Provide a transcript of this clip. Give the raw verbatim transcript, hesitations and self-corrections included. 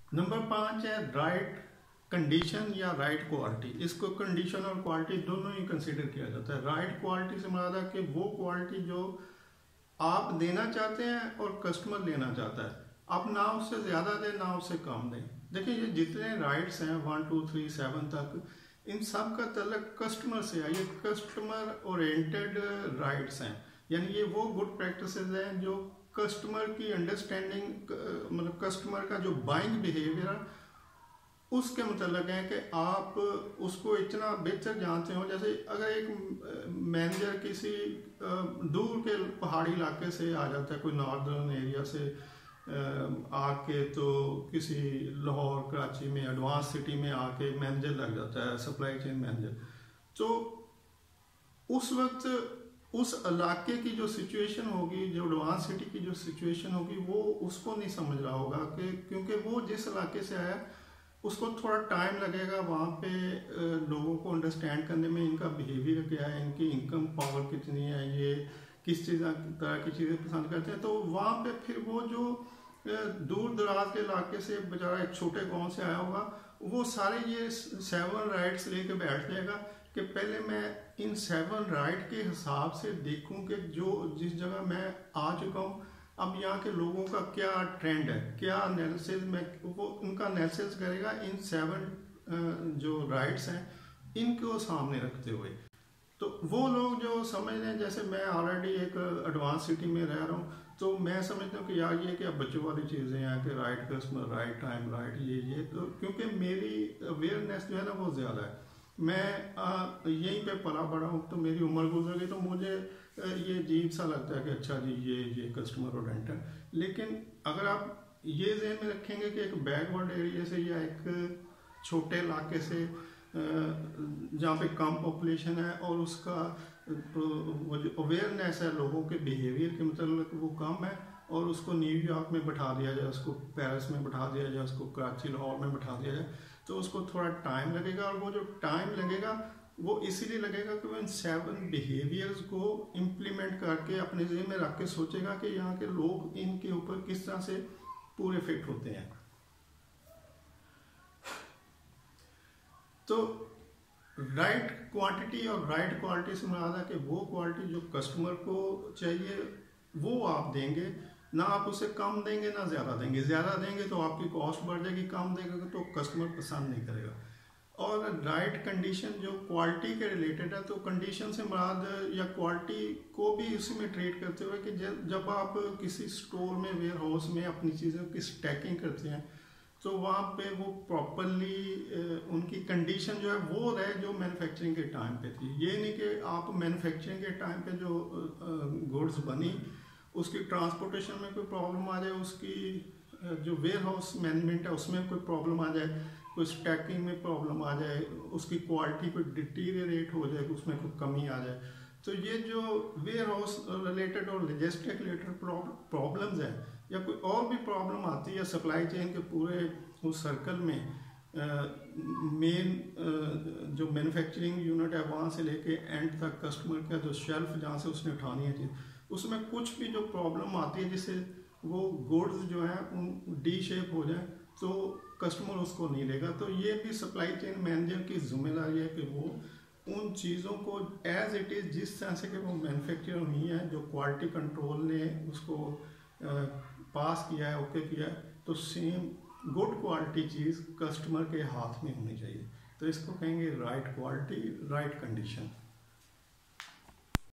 Number पाँच है right condition या राइट क्वालिटी। इसको कंडीशन और क्वालिटी दोनों ही कंसीडर किया जाता है। राइट क्वालिटी से मुराद है कि वो क्वालिटी जो आप देना चाहते हैं और कस्टमर लेना चाहता है, आप ना उससे ज़्यादा दें ना उससे कम दें। देखिए ये जितने राइट्स हैं वन टू थ्री सेवन तक, इन सब का तल्लक कस्टमर से है। ये कस्टमर ओरिएंटेड राइट्स हैं, यानी ये वो गुड प्रैक्टिसेस हैं जो कस्टमर की अंडरस्टैंडिंग, मतलब कस्टमर का जो बाइंग बिहेवियर उसके मतलब है कि आप उसको इतना बेहतर जानते हो। जैसे अगर एक मैनेजर किसी दूर के पहाड़ी इलाके से आ जाता है, कोई नॉर्दर्न एरिया से आके, तो किसी लाहौर कराची में एडवांस सिटी में आके मैनेजर लग जाता है, सप्लाई चेन मैनेजर, तो उस वक्त उस इलाके की जो सिचुएशन होगी, जो एडवांस सिटी की जो सिचुएशन होगी, वो उसको नहीं समझ रहा होगा कि क्योंकि वो जिस इलाके से आया उसको थोड़ा टाइम लगेगा वहाँ पे लोगों को अंडरस्टैंड करने में, इनका बिहेवियर क्या है, इनकी इनकम पावर कितनी है, ये किस चीज़ तरह की चीज़ें पसंद करते हैं। तो वहाँ पे फिर वो जो दूर दराज के इलाके से बेचारा एक छोटे गांव से आया होगा, वो सारे ये सेवन राइट्स लेके बैठ जाएगा कि पहले मैं इन सेवन राइट के हिसाब से देखूं कि जो जिस जगह मैं आ चुका हूँ, अब यहाँ के लोगों का क्या ट्रेंड है, क्या एनालिसिस में, वो उनका एनालिसिस करेगा इन सेवन जो राइट्स हैं इनको सामने रखते हुए। तो वो लोग जो समझ रहे हैं, जैसे मैं ऑलरेडी एक एडवांस सिटी में रह रहा हूँ, तो मैं समझता हूँ कि यार ये क्या बच्चों वाली चीज़ें हैं कि right customer, right time, right ये ये तो क्योंकि मेरी अवेयरनेस जो है ना वो ज़्यादा है। मैं आ, यहीं पे पला बड़ा हूँ, तो मेरी उम्र गुजर गई, तो मुझे ये अजीब सा लगता है कि अच्छा जी ये ये कस्टमर ओरिएंटेड। लेकिन अगर आप ये ज़हन में रखेंगे कि एक बैकवर्ड एरिया से या एक छोटे इलाके से जहाँ पे कम पॉपुलेशन है और उसका वो जो अवेयरनेस है लोगों के बिहेवियर के मतलब वो कम है, और उसको न्यूयॉर्क में बैठा दिया जाए, उसको पेरिस में बैठा दिया जाए, उसको कराची लाहौर में बैठा दिया जाए, तो उसको थोड़ा टाइम लगेगा। और वो जो टाइम लगेगा वो इसीलिए लगेगा कि वो इन सेवन बिहेवियर्स को इम्प्लीमेंट करके अपने ज़हन में रख के सोचेगा कि यहाँ के लोग इनके ऊपर किस तरह से पूरे फिट होते हैं। तो राइट क्वांटिटी और राइट क्वालिटी से मुराद है कि वो क्वालिटी जो कस्टमर को चाहिए वो आप देंगे, ना आप उसे कम देंगे ना ज़्यादा देंगे। ज़्यादा देंगे तो आपकी कॉस्ट बढ़ जाएगी, कम देंगे तो कस्टमर पसंद नहीं करेगा। और राइट कंडीशन जो क्वालिटी के रिलेटेड है, तो कंडीशन से मुराद या क्वालिटी को भी उसी में ट्रीट करते हुए कि जब आप किसी स्टोर में, वेयर हाउस में अपनी चीज़ों की स्टैकिंग करते हैं, तो वहाँ पे वो प्रॉपरली उनकी कंडीशन जो है वो रहे जो मैन्युफैक्चरिंग के टाइम पे थी। ये नहीं कि आप मैन्युफैक्चरिंग के टाइम पे जो गुड्स बनी उसकी ट्रांसपोर्टेशन में कोई प्रॉब्लम आ जाए, उसकी जो वेयर हाउस मैनेजमेंट है उसमें कोई प्रॉब्लम आ जाए, कोई स्टैकिंग में प्रॉब्लम आ जाए, उसकी क्वालिटी कोई डिटीरियरेट हो जाए, उसमें कोई कमी आ जाए। तो ये जो वेयर हाउस रिलेटेड और लॉजिस्टिक रिलेटेड प्रॉब्लम्स हैं या कोई और भी प्रॉब्लम आती है सप्लाई चेन के पूरे उस सर्कल में, मेन जो मैन्युफैक्चरिंग यूनिट है वहाँ से लेके एंड तक कस्टमर का जो शेल्फ जहाँ से उसने उठानी है चीज़, उसमें कुछ भी जो प्रॉब्लम आती है जिससे वो गुड्स जो हैं उन डी शेप हो जाए, तो कस्टमर उसको नहीं लेगा। तो ये भी सप्लाई चेन मैनेजर की जिम्मेदारी है कि वो उन चीज़ों को एज इट इज़ जिस तरह से कि वो मैन्युफैक्चर हुई है, जो क्वालिटी कंट्रोल ने उसको आ, पास किया है, ओके किया है, तो सेम गुड क्वालिटी चीज़ कस्टमर के हाथ में होनी चाहिए। तो इसको कहेंगे राइट क्वालिटी, राइट कंडीशन।